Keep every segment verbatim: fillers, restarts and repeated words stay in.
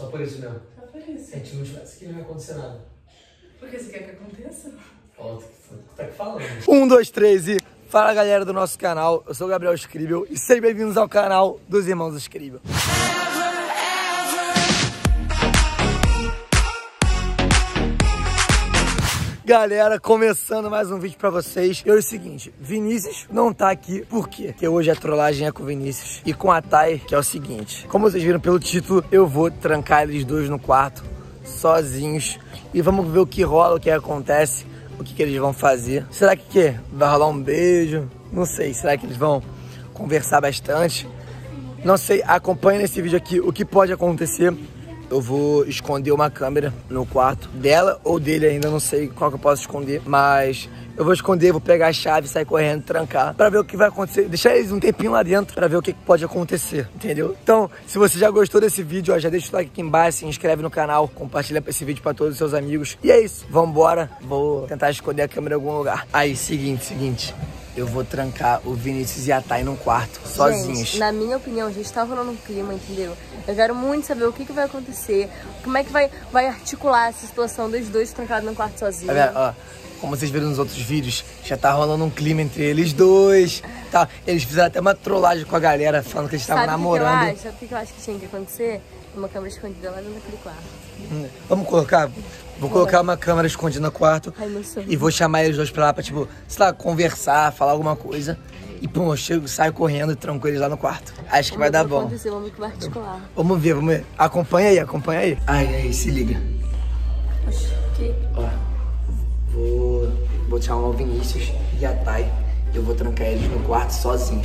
Só por isso mesmo. Só por isso. Se a gente não tivesse aqui, não ia acontecer nada. Porque você quer que aconteça? Fala, tá aqui falando. Um, dois, três e... Fala, galera do nosso canal. Eu sou o Gabriel Scribble e sejam bem-vindos ao canal dos Irmãos Scribble. Galera, começando mais um vídeo pra vocês. E é o seguinte, Vinícius não tá aqui, por quê? Porque hoje a trollagem é com o Vinícius e com a Thay, que é o seguinte. Como vocês viram pelo título, eu vou trancar eles dois no quarto, sozinhos. E vamos ver o que rola, o que acontece, o que, que eles vão fazer. Será que, que vai rolar um beijo? Não sei, será que eles vão conversar bastante? Não sei, acompanhe nesse vídeo aqui o que pode acontecer. Eu vou esconder uma câmera no quarto dela ou dele ainda, não sei qual que eu posso esconder. Mas eu vou esconder, vou pegar a chave, sair correndo, trancar, pra ver o que vai acontecer. Deixar eles um tempinho lá dentro pra ver o que pode acontecer, entendeu? Então, se você já gostou desse vídeo, ó, já deixa o like aqui embaixo, se inscreve no canal, compartilha esse vídeo pra todos os seus amigos. E é isso, vambora. Vou tentar esconder a câmera em algum lugar. Aí, seguinte, seguinte. Eu vou trancar o Vinícius e a Thay num quarto, sozinhos. Gente, na minha opinião, gente, tá rolando um clima, entendeu? Eu quero muito saber o que, que vai acontecer, como é que vai, vai articular essa situação dos dois trancados num quarto sozinhos. Tá vendo? Ó, como vocês viram nos outros vídeos, já tá rolando um clima entre eles dois. Tá? Eles fizeram até uma trollagem com a galera, falando que eles estavam namorando. Sabe o que eu acho? Sabe o que eu acho que tinha que acontecer? Uma câmera escondida lá dentro daquele quarto. Hum, vamos colocar? Vou colocar uma câmera escondida no quarto. Ai, meu sonho. E vou chamar eles dois pra lá pra, tipo, sei lá, conversar, falar alguma coisa. E, pum, eu chego, saio correndo e tranco eles lá no quarto. Acho que vai dar bom. Acontecer, vamos ver o que vai articular. Vamos ver, vamos ver. Acompanha aí, acompanha aí. Ai, ai, se liga. Oxi, que? Ó, vou, vou chamar o Vinícius e a Thay. E eu vou trancar eles no quarto sozinhos.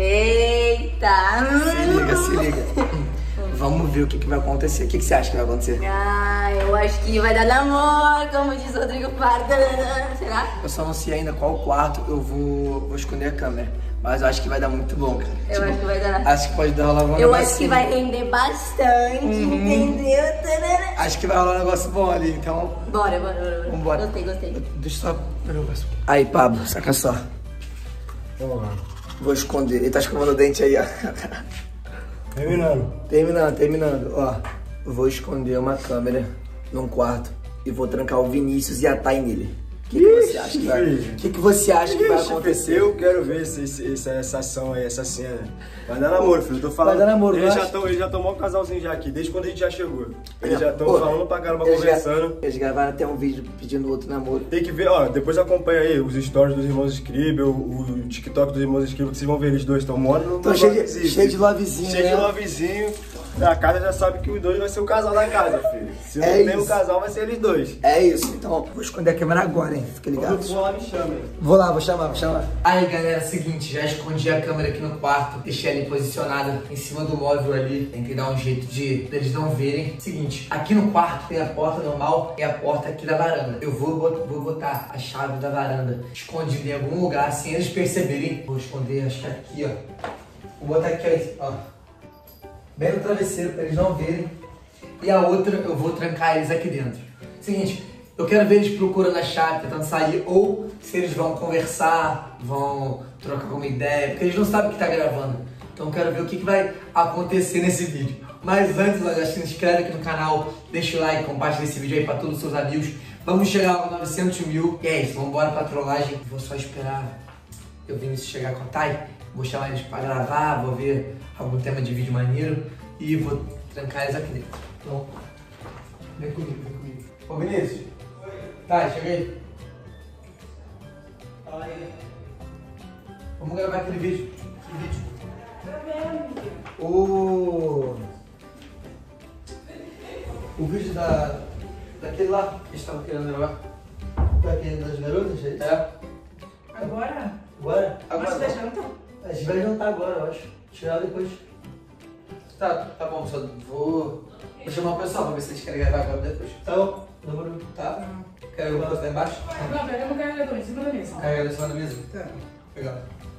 Eita! Se liga, se liga. Vamos ver o que, que vai acontecer. O que, que você acha que vai acontecer? Ah, eu acho que vai dar namoro, como diz o Rodrigo Pardo. Será? Eu só não sei ainda qual quarto eu vou, vou esconder a câmera. Mas eu acho que vai dar muito bom, cara. Eu tipo, acho que vai dar. Acho que pode dar rolar um Eu negócio. acho que vai render bastante, uhum. Entendeu? Acho que vai rolar um negócio bom ali, então. Bora, bora, bora. bora. Vambora. Gostei, gostei. Deixa eu só. Aí, Pablo, saca só. Vamos lá. Vou esconder. Ele tá escovando o dente aí, ó. Terminando. Terminando, terminando. Ó, vou esconder uma câmera num quarto e vou trancar o Vinícius e a Thay nele. O que, que você acha que vai, que que você acha que vai acontecer? Eu quero ver esse, esse, essa ação aí, essa cena. Vai dar namoro, filho. Eu tô falando. Vai dar namoro, eles vai? já estão, eles já estão mó casalzinho já aqui, desde quando a gente já chegou. Eles É, já estão pô, falando pra caramba, eles conversando. Gra eles gravaram até um vídeo pedindo outro namoro. Tem que ver, ó, depois acompanha aí os stories dos Irmãos Scribble, o TikTok dos Irmãos Scribble, que vocês vão ver eles dois estão morando. Tô cheio de, cheio de lovezinho, Cheio né? de lovezinho. A casa já sabe que os dois vai ser o casal da casa, filho. Se não É tem o isso. casal, vai ser eles dois. É isso, então vou esconder a câmera agora, hein? Fica ligado. Quando for lá, me chama aí. Vou lá, vou chamar, vou chamar. Aí, galera, seguinte, já escondi a câmera aqui no quarto, deixei ali posicionada em cima do móvel ali. Tentei dar um jeito de eles não verem. Seguinte, aqui no quarto tem a porta normal e a porta aqui da varanda. Eu vou, bot vou botar a chave da varanda escondida em algum lugar, sem eles perceberem. Vou esconder, acho que aqui, ó. Vou botar aqui, ó. Bem no travesseiro, pra eles não verem. E a outra, eu vou trancar eles aqui dentro. Seguinte, eu quero ver eles procurando a chave, tentando sair, ou se eles vão conversar, vão trocar alguma ideia, porque eles não sabem que tá gravando. Então eu quero ver o que, que vai acontecer nesse vídeo. Mas antes, ó, já se inscreve aqui no canal, deixa o like, compartilha esse vídeo aí pra todos os seus amigos. Vamos chegar a novecentos mil. E é isso, vamos embora pra trollagem. Vou só esperar eu Vinícius chegar com a Thay. Vou chamar eles pra gravar, vou ver algum tema de vídeo maneiro e vou trancar eles aqui dentro. Então, vem comigo, vem comigo. Ô Vinícius. Oi. Tá, cheguei. Fala aí. Vamos gravar aquele vídeo. Que vídeo? O... O vídeo da... daquele lá que a gente tava querendo gravar. Daquele das garotas, é? É. Agora? Agora? Agora Agora. você vai jantar? A gente vai jantar agora, eu acho. Tirar depois. Tá, tá bom, só vou... Vou chamar o pessoal pra ver se eles querem gravar agora depois. Tá bom, demorou. Tá? Quer alguma coisa lá embaixo? Não, pega no carregador, em cima da mesa. Carregador em cima da mesa? Tá. Legal.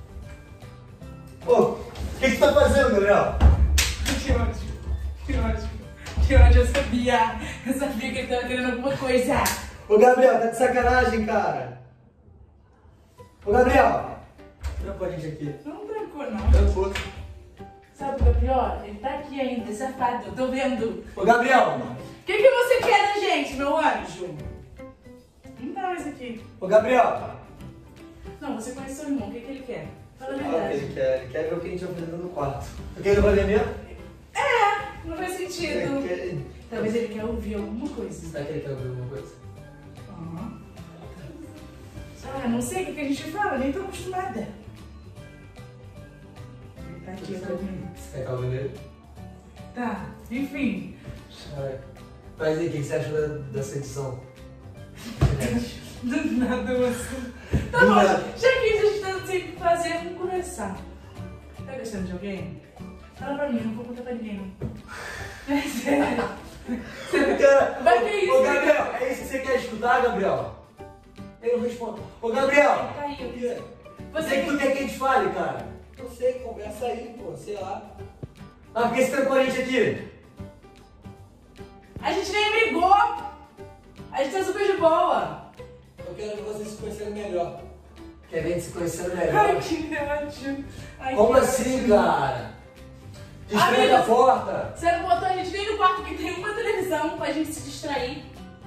Ô, o que que você tá fazendo, Gabriel? Que ótimo, que ótimo. Que ótimo, eu sabia. Eu sabia que ele tava querendo alguma coisa. Ô, Gabriel, tá de sacanagem, cara. Ô, Gabriel. Trancou a gente aqui. Não trancou, não. Trancou. Sabe o que é pior? Ele tá aqui ainda, safado, eu tô vendo. Ô, Gabriel! O que, que você quer da gente, meu anjo? Não dá mais aqui. Ô, Gabriel! Não, você conhece seu irmão, o que, que ele quer? Fala a Ah, o que verdade. ele quer? Ele quer ver o que a gente vai fazer no quarto. O que ele vai ver mesmo? É, não faz sentido. Ele quer... Talvez ele quer ouvir alguma coisa. Será que ele quer ouvir alguma coisa? Aham. Ah, não sei o que, que a gente fala, nem tô acostumada. Ele tá aqui, eu tô vendo. Você quer que eu ouvir ele? Tá, enfim. Mas aí, o que você achou da, dessa edição? Do nada, moço. Tá Do bom, nada. já que a gente tá sem o que fazer, vamos conversar. Tá gostando de alguém? Fala pra mim, eu não vou contar pra ninguém, não. É sério. Cara, Vai que é isso, ô, Gabriel, é isso que você quer escutar, Gabriel? Eu não respondo. Ô, Gabriel! Tá aí, eu quiser. Você Você que tu quer que a gente fale, cara? Não sei, conversa aí, pô, sei lá. Ah, por que você trancou a gente aqui? A gente nem brigou. A gente tá super de boa. Eu quero ver vocês se conhecerem melhor. Quer ver a gente se conhecendo melhor? Ai, que ódio. Ai, Como que assim, ódio. cara? Distrai Amiga, a porta. Você não botou a gente nem no quarto que tem uma televisão pra gente se distrair.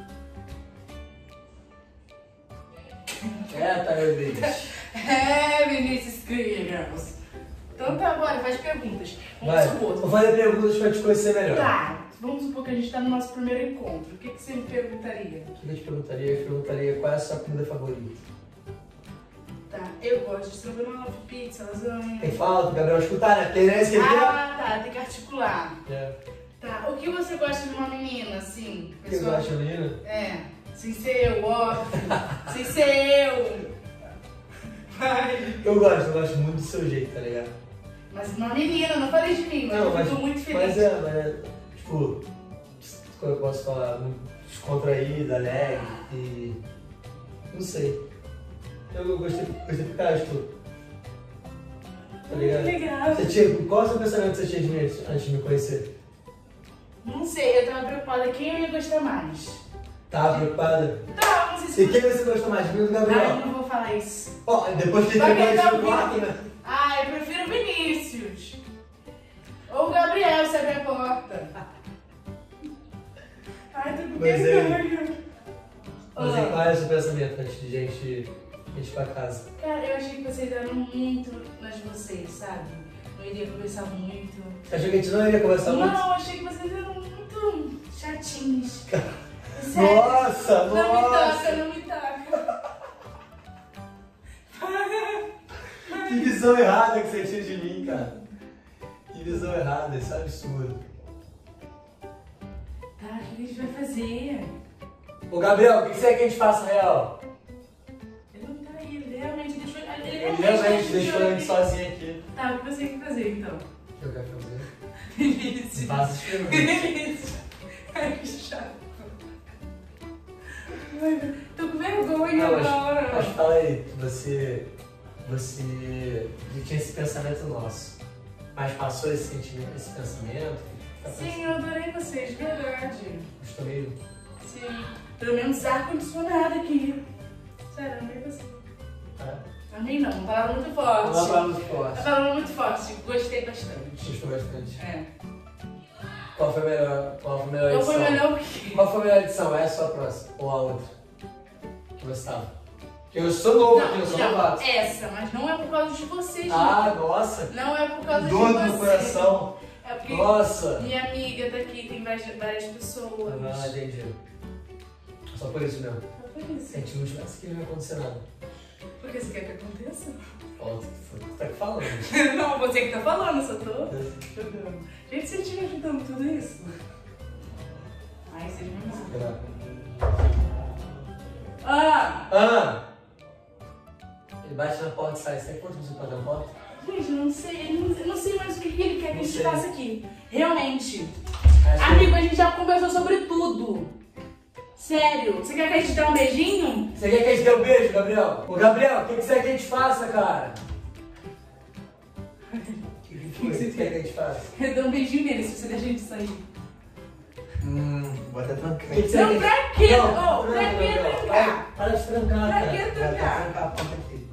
É, tá, meu Deus. É, Vinícius Crias. Então tá, bora, faz perguntas. Vamos Vai, supor. vou fazer perguntas pra te conhecer melhor. Tá, vamos supor que a gente tá no nosso primeiro encontro. O que, que você me perguntaria? O que eu te perguntaria? Eu te perguntaria qual é a sua comida favorita. Tá, eu gosto de estrogonofe, pizza, lasanha. Tem que falar pro Gabriel escutar, né? Tem esse que ele Ah, tá, tem que articular. É. Tá, o que você gosta de uma menina, assim? O que eu acho, menina? É, sem ser eu, óbvio. Sem ser eu. Vai. Eu gosto, eu gosto muito do seu jeito, tá ligado? Mas uma menina, não falei de mim, mas Não, eu mas, fico muito feliz. mas é, mas é, tipo, como eu posso falar, muito descontraída, alegre e... não sei. Eu gostei, gostei por causa de tudo. Tá ligado? Que legal. Você tinha, qual é o seu pensamento que você tinha de mim antes de me conhecer? Não sei, eu tava preocupada quem eu ia gostar mais. Tava preocupada? Tá, não sei se... E quem você gosta mais, de mim ou do Ai, Gabriel? eu não vou falar isso. Ó, depois que ele Vai pegou pegar esse o quarto, Vini. né? Ah, eu prefiro o Vinícius. Ou o Gabriel, se abrir a porta. Ai, tô com Mas é- vergonha. Mas Ó, aí, qual é o seu pensamento antes de gente ir pra casa? Cara, eu achei que vocês eram muito nas vocês, sabe? Não iria conversar muito. Você achou que a gente não iria conversar Não, muito? eu achei que vocês eram muito chatinhos. Sério. Nossa, Não nossa! me toca, não me toca. Que visão errada que você tinha de mim, cara. Que visão errada, isso é absurdo. Tá, o que a gente vai fazer? Ô, Gabriel, o que você quer que a gente faça real? Ele não tá aí, ele realmente deixou... Ele, Ele realmente deixou a gente sozinho aqui. Tá, o que você quer fazer então? O que eu quero fazer? Vinícius. Faça as perguntas. Vinícius. Ai, que chato. Ai, tô com vergonha Não, mas, agora. mas fala aí, você, você tinha esse pensamento nosso, mas passou esse sentimento, esse pensamento? Tá Sim, eu adorei vocês, de verdade. Gostou mesmo? Sim, pelo menos ar-condicionado aqui. Sério, amei você. Tá? Amei não, uma palavra muito forte. Uma palavra muito Uma forte. palavra muito forte, gostei bastante. Gostou bastante. É. Qual foi a melhor, qual foi a melhor Eu edição? fui melhor porque... Qual foi a melhor edição? Essa ou a próxima? Ou a outra? Que você tava? Porque eu sou novo aqui, eu sou novato. essa, mas não é por causa de vocês, Ah, não. nossa! Não é por causa Dor de no vocês. coração. É porque Nossa! minha amiga tá aqui, tem várias, várias pessoas. Ah, entendi. Só por isso mesmo. Só por isso. Se a gente não tivesse que não ia acontecer nada. Por que você quer que aconteça? Ó, tu tá aqui falando. Não, você que tá falando, só tô jogando. Gente, se a gente ajudando tudo isso. Ai, vocês me Ah! Ah! Ele bate na porta e sai. Você tem quanto você pode na porta? Gente, eu não sei, eu não, eu não sei mais o que ele quer que a Não gente sei. faça aqui. Realmente. Acho que- Amigo, a gente já conversou sobre tudo. Sério. Você quer que a gente dê um beijinho? Você quer que a gente dê um beijo, Gabriel? Ô, Gabriel, o que, que você quer que a gente faça, cara? O que, que você quer que a gente faça? Eu dou um beijinho nele se você deixa a gente sair. Hum, vou até trancar. Não, pra quê? Não, Ô, pra tranca, que Gabriel. trancar? Vai, para de trancar, Pra cara. que Vai, trancar? vai trancar a porta aqui.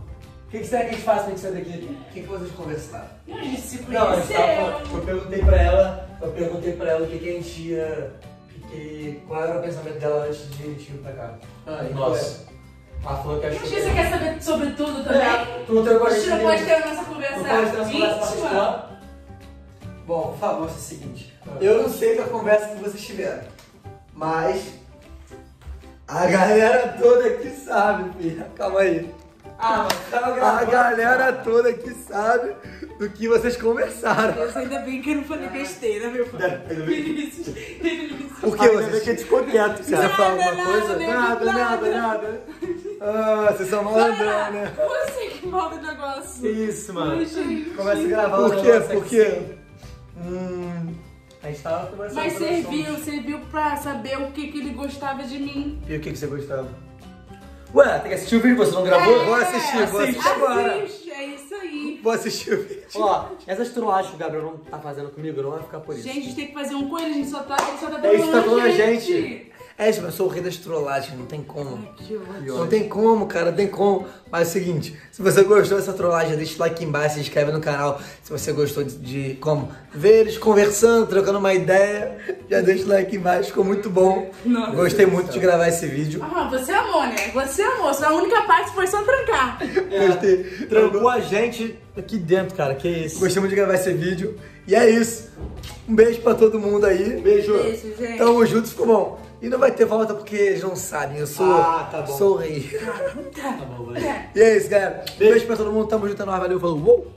O que, que será que a gente faz pra gente sair daqui? O que, que vocês conversaram? A gente se Não, a gente tava, conheceu. eu perguntei pra ela, eu perguntei pra ela o que, que a gente ia. Que, que, qual era o pensamento dela antes de a gente ir pra cá. Ah, e Nossa. Ela falou que achou Mas que. você quer saber sobre tudo também? É, tu não tem A coisa gente não pode ter a nossa conversa Não pode ter essa conversa íntima. particular? Bom, por favor, é o seguinte. Eu não sei da conversa que vocês tiveram, mas a galera toda aqui sabe, filha. Calma aí. Ah, mas tava A gravando. galera toda aqui sabe do que vocês conversaram. Deus, ainda bem que eu não falei besteira, meu pai. Vinícius, Vinícius. Por que Ainda bem vocês que a gente ficou quieto. Você vai falar Nada, alguma nada, coisa? nem Nada, nada, nada. nada. Ah, vocês são malandrão, né? Você que manda o negócio. Isso, mano. Ai, gente. Começa a gravar Por um quê? negócio Por aqui. quê? Hum. A gente tava conversando. Mas sobre serviu, assuntos. serviu pra saber o que, que ele gostava de mim. E o que, que você gostava? Ué, tem que assistir o vídeo, você não gravou? É, Vou assistir, vou assistir agora. Assiste, é isso aí. Vou assistir o vídeo. Ó, essas trollagens que o Gabriel não tá fazendo comigo, não vai ficar por isso. Gente, a gente tem que fazer um com ele, a gente só tá, ele só tá É isso que tá trolando falando a gente. É, tipo, eu sou o rei das trollagens, não tem como. Ai, que ódio. Não tem como, cara, não tem como. Mas é o seguinte, se você gostou dessa trollagem, deixa o like aqui embaixo, se inscreve no canal. Se você gostou de, de como ver eles conversando, trocando uma ideia, já deixa o like aqui embaixo, ficou muito bom. Nossa, Gostei muito de gravar esse vídeo. Ah, você amou, né? Você amou. Só a única parte foi só trancar. Gostei. Trancou a gente aqui dentro, cara, que isso. Gostei muito de gravar esse vídeo. E é isso. Um beijo pra todo mundo aí. Beijo. Beijo, gente. Tamo junto, ficou bom. E não vai ter volta porque eles não sabem, eu sou, Ah, tá bom. sou o rei. Tá bom, vai. E é isso, galera. Beijo pra todo mundo, tamo junto, é nóis, valeu, falou. Uou!